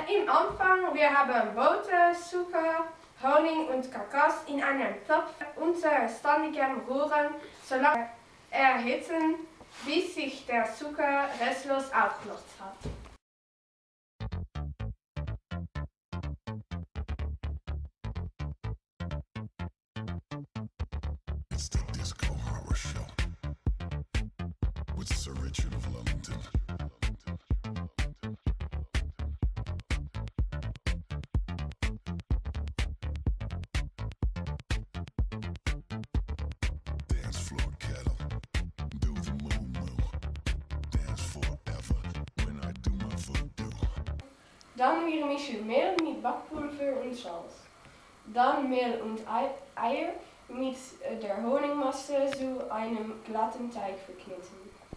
Im Anfang, wir haben Butter, Zucker, Honig und Kakao in einem Topf unter ständigem Rühren so lange erhitzen, bis sich der Zucker restlos aufgelöst hat. It's the Disco Horror Show with Sir Richard of Lullington. Dance floor kettle, do the moo moo. Dance forever when I do my voodoo. Dann wir mischen Mehl mit Backpulver und Salz. Dann Mehl und Eier mit der Honigmasse zu einem glatten Teig verkneten.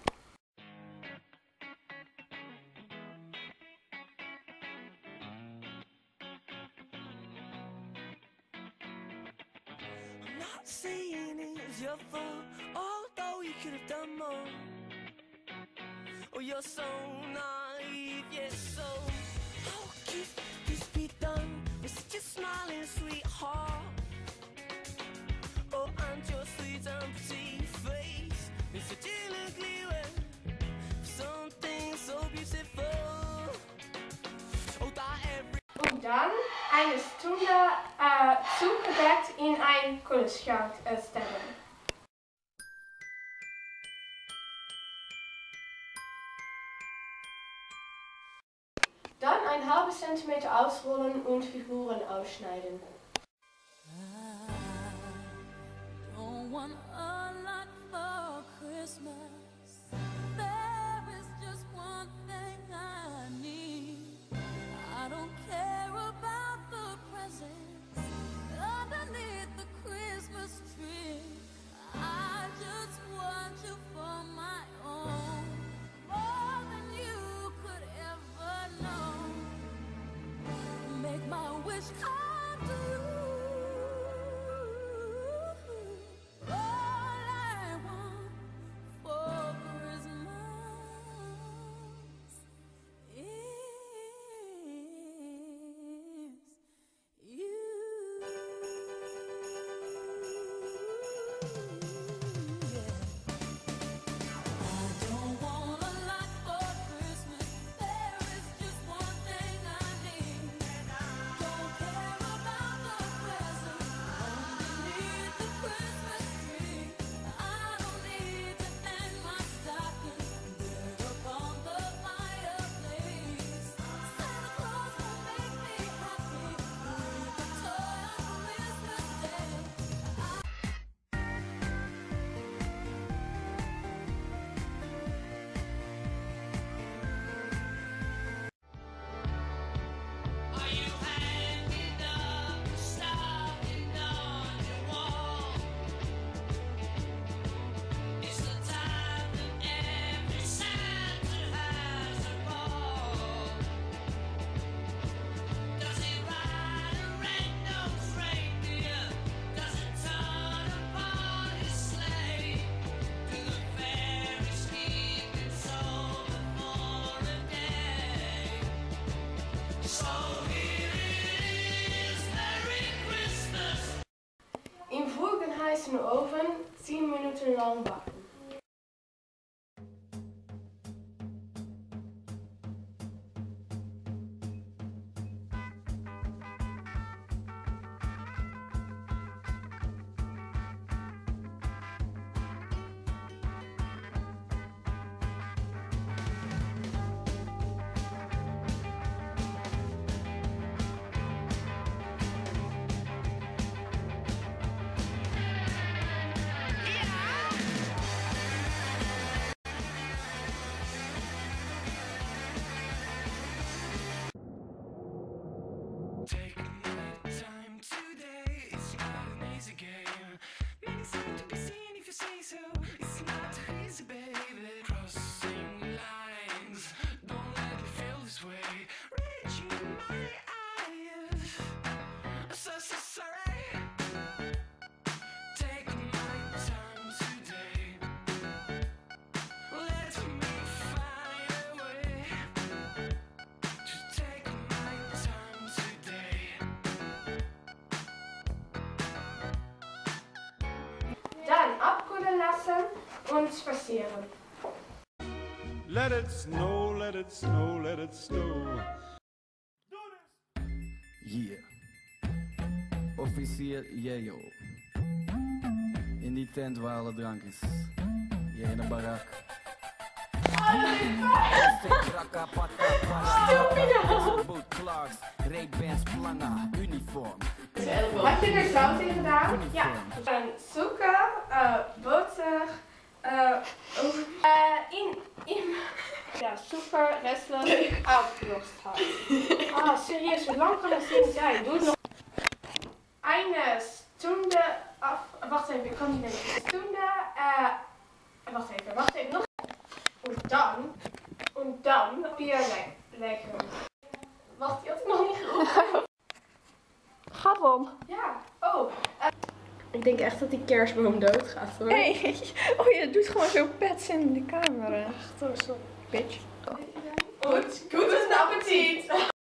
I'm not saying it's your fault, although you could have done more. Oh, you're so naive, yes, so how could this be done with such a smiling sweetheart? Oh, and your sweet and pretty face is such an ugly way for something so beautiful. Oh, that every Und dann eine Stunde zugedeckt in ein Kühlschrank stellen. Dann ein halbes Zentimeter ausrollen und Figuren ausschneiden. Don't want a lot for Christmas. There is just one thing I need. I don't care about the presents underneath the Christmas tree. I just want you for my own, more than you could ever know. Make my wish come true. All I want for Christmas is you. I don't want a lot for Christmas. There is just one thing I need. Don't care about the presents underneath the Christmas tree. I don't need to hang my stocking there upon the fireplace. Santa Claus will make me happy with a toy on Christmas Day. Are you hanging up a stocking on your wall? It's the time that every Santa has a ball. Does he ride a red-nosed reindeer? Does it turn upon his sleigh? Do the fairies keep him sober for a day? So here it is, Merry Christmas. Im vroegen heißen Ofen 10 Minuten lang backen. Take my time today. It's not an easy game. Maybe something to be seen if you say so. It's not easy, baby. Crossing lines. Don't let me feel this way. Reaching in my eyes. So sorry. Take my time today. Let me find a way to take my lassen und spazieren. Let it snow, let it snow, let it snow. Yeah. Officier Jejo. In die tent waar alle drank is. Jij in de barak. Boot Clarks, Ray-Bans, Planga, uniform. Heb je er zout in gedaan? Ja. En suiker, boter, ja, suiker, restlos, aufgelost had. Ah, serieus, hoe lang kan dat zin zijn? Doe het nog. Eine Stunde, wacht even, ik kan niet denken. Stunde, wacht even, nog. En dan Bier leggen. Wacht, je had het nog niet geroepen. Gaat om. Ja, oh. Ik denk echt dat die kerstboom doodgaat hoor. Hey. Oh, je doet gewoon zo pets in de camera. Zo, bitch. Goed, guten Appetit!